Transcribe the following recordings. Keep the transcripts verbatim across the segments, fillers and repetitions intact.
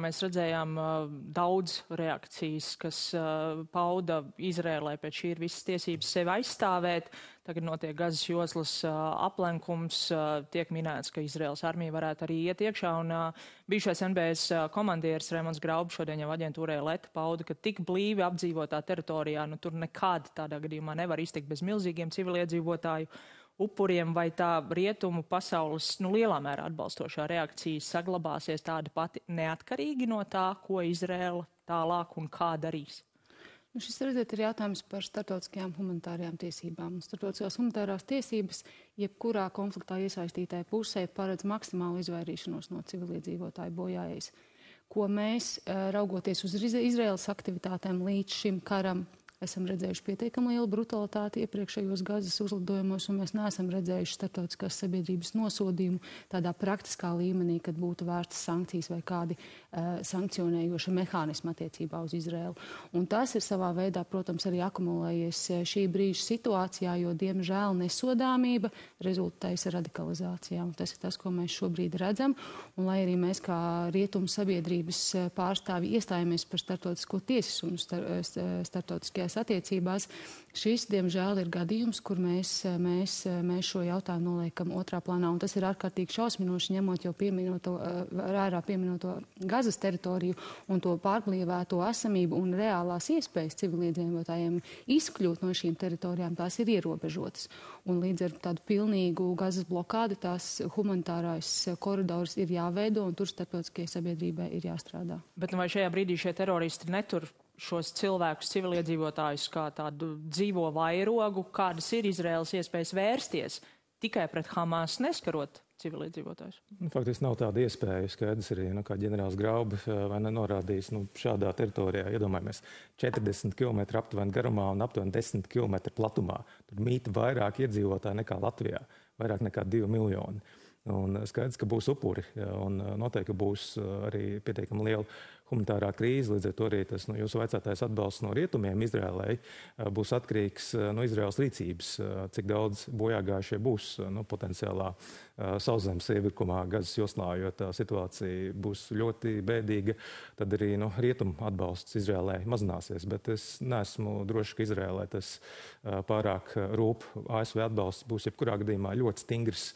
Mēs redzējām uh, daudz reakcijas, kas uh, pauda Izrēlē pēc šī ir visas tiesības sevi aizstāvēt. Tagad notiek Gazas joslas uh, aplenkums, uh, tiek minēts, ka Izraels armija varētu arī iet iekšā, un uh, bijušais N B S uh, komandieris Raimonds Graubs šodien jau aģentūrai Leta pauda, ka tik blīvi apdzīvotā teritorijā, nu tur nekādi tādā gadījumā nevar iztikt bez milzīgiem civiliedzīvotāju upuriem, vai tā rietumu pasaules, nu, lielā mērā atbalstošā reakcija saglabāsies tāda pati neatkarīgi no tā, ko Izrēla tālāk un kā darīs? Nu, šis, redziet, ir jautājums par starptautiskajām humanitārajām tiesībām. Starptautiskās humanitārās tiesības, jebkurā konfliktā iesaistītāja pusē, paredz maksimālu izvairīšanos no civiliedzīvotāju bojājas. Ko mēs, raugoties uz Izraēlas aktivitātēm līdz šim karam, esam redzējuši pietiekami lielu brutalitāti iepriekšējos Gazas uzlidojumos, un mēs neesam redzējuši starptautiskās sabiedrības nosodījumu tādā praktiskā līmenī, kad būtu vērstas sankcijas vai kādi uh, sankcionējoši mehānismi attiecībā uz Izraēlu. Un tas ir savā veidā, protams, arī akumulējies šī brīža situācijā, jo, diemžēl, nesodāmība rezultējas radikalizācijā. Un tas ir tas, ko mēs šobrīd redzam. Un lai arī mēs kā rietumu sabiedrības pārstāvi iestājamies par starptautisko tiesiskumu star, starptautiskajās attiecībās, šis, diemžēl, ir gadījums, kur mēs, mēs, mēs šo jautājumu noliekam otrā plānā. Un tas ir ārkārtīgi šausminoši, ņemot jau pieminoto, ārā pieminoto Gazas teritoriju un to pārblīvēto esamību un reālās iespējas civiliedzīvotājiem izkļūt no šīm teritorijām, tās ir ierobežotas. Un līdz ar tādu pilnīgu Gazas blokādi tās humanitārais koridors ir jāveido un tur starptautiskajai sabiedrībai ir jāstrādā. Bet nu vai šajā brīdī šie teroristi netur šos cilvēkus, civiliedzīvotājus, kā tādu dzīvo vairogu, kādas ir Izraēlas iespējas vērsties tikai pret Hamas, neskarot civiliedzīvotājus? Faktiski nav tāda iespēja. Skaidrs arī, nu, kā ģenerālis Graubi vai nenorādījis, nu, šādā teritorijā, iedomājamies, četrdesmit kilometru aptuveni garumā un aptuveni desmit kilometru platumā. Tur mīt vairāk iedzīvotāji nekā Latvijā, vairāk nekā divi miljoni. Un skaidrs, ka būs upuri, un noteikti būs arī pietiekami liela humanitārā krīze, līdz ar to arī tas, nu, jūsu vaicātais atbalsts no rietumiem Izrēlai būs atkarīgs no Izraēlas rīcības, cik daudz bojāgājušie būs, nu, potenciālā sauszemes iebrukumā Gazas joslā, jo tā situācija būs ļoti bēdīga, tad arī, nu, rietumu atbalsts Izrēlai mazināsies, bet es neesmu droši, ka Izrēlai tas pārāk rūp. A S V atbalsts būs jebkurā gadījumā ļoti stingrs,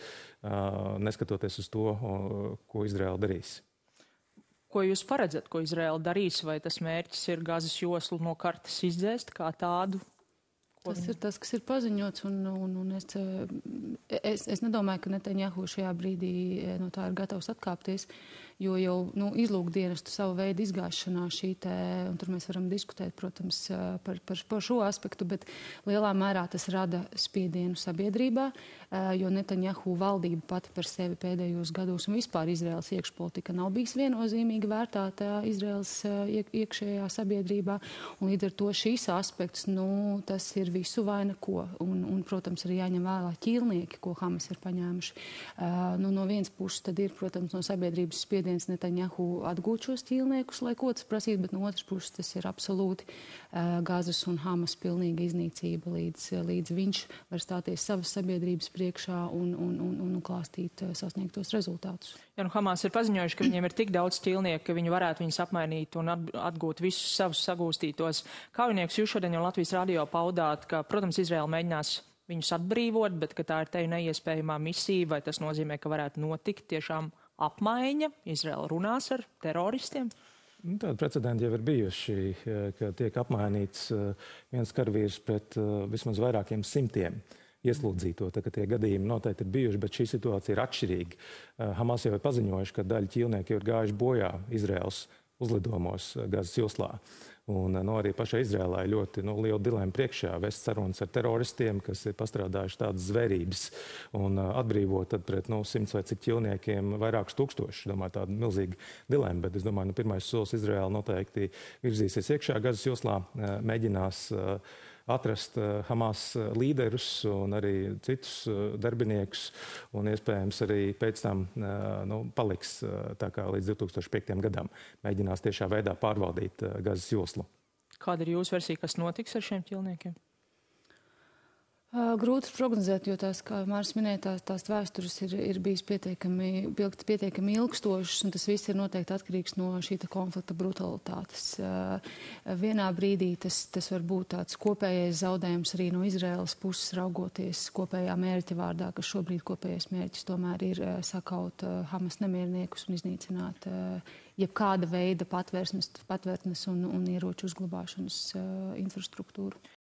neskatoties uz to, ko Izrēla darīs. Ko jūs paredzat, ko Izraēla darīs, vai tas mērķis ir Gazas joslu no kartes izdzēst kā tādu? Tas ir tas, kas ir paziņots, un, un, un es, es, es nedomāju, ka Netanjahu šajā brīdī no tā ir gatavs atkāpties, jo jau, nu, izlūkdienestu savu veidu izgāšanā šī te, un tur mēs varam diskutēt, protams, par, par, par šo aspektu, bet lielā mērā tas rada spiedienu sabiedrībā, jo Netanjahu valdība pati par sevi pēdējos gados un vispār Izraēlas iekšpolitika nav bijis viennozīmīgi vērtāta Izraēlas iekšējā sabiedrībā, un līdz ar to šīs aspekts, nu, tas ir visu vai neko, un, un, protams, arī jāņem vērā ķīlnieki, ko Hamas ir paņēmuši. Uh, nu, no vienas puses tad ir, protams, no sabiedrības spiediens Netanjahu atgūt šos ķīlniekus, lai ko tas prasītu, bet no otras puses tas ir absolūti uh, Gazas un Hamas pilnīga iznīcība, līdz, līdz viņš var stāties savas sabiedrības priekšā un, un, un, un klāstīt uh, sasniegtos rezultātus. Ja nu Hamas ir paziņojuši, ka viņiem ir tik daudz ķīlnieku, ka viņi varētu viņus apmainīt un atgūt visus savus sagūstītos kaujinieks, jūs šodien jau Latvijas radio paudāt, ka, protams, Izraēla mēģinās viņus atbrīvot, bet ka tā ir teju neiespējamā misija, vai tas nozīmē, ka varētu notikt tiešām apmaiņa, Izraēla runās ar teroristiem? Tādi precedenti jau ir bijuši, ka tiek apmainīts viens karavīrs pret vismaz vairākiem simtiem ieslodzīto, tā ka tie gadījumi noteikti ir bijuši, bet šī situācija ir atšķirīga. Hamas jau ir paziņojuši, ka daļa ķīlnieki ir gājuši bojā Izraēlas uzlidojumos Gazas joslā. Un no arī pašai Izrēlai ļoti nu, liela dilema priekšā vest sarunas ar teroristiem, kas ir pastrādājuši tādas zvērības un atbrīvot tad pret nu, simts vai cik ķilniekiem vairākus tūkstošus. Domāju, tāda milzīga dilema, bet es domāju, nu, pirmais solis Izrēla noteikti virzīsies iekšā Gazas joslā, mēģinās atrast Hamas līderus un arī citus darbiniekus, un iespējams arī pēc tam nu, paliks tā kā līdz divi tūkstoši piektajam gadam. Mēģinās tiešā veidā pārvaldīt Gazas joslu. Kāda ir jūsu versija, kas notiks ar šiem ķilniekiem? Grūti prognozēt, jo tās, kā Māris minēja, tās, tās vēstures ir, ir bijis pietiekami, pietiekami ilgstošas, un tas viss ir noteikti atkarīgs no šī konflikta brutalitātes. Vienā brīdī tas, tas var būt tāds kopējais zaudējums arī no Izraēlas puses raugoties kopējā mērķa vārdā, ka šobrīd kopējais mērķis tomēr ir sakaut Hamas nemierniekus un iznīcināt jebkāda veida patvērtnes, patvērtnes un, un ieroču uzglabāšanas infrastruktūru.